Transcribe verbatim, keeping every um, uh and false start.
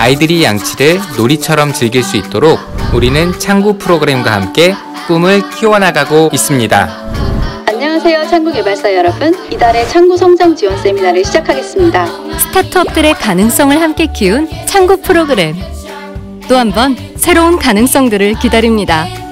아이들이 양치를 놀이처럼 즐길 수 있도록 우리는 창구 프로그램과 함께 꿈을 키워나가고 있습니다. 안녕하세요, 창구개발사 여러분. 이달의 창구 성장 지원 세미나를 시작하겠습니다. 스타트업들의 가능성을 함께 키운 창구 프로그램. 또 한 번 새로운 가능성들을 기다립니다.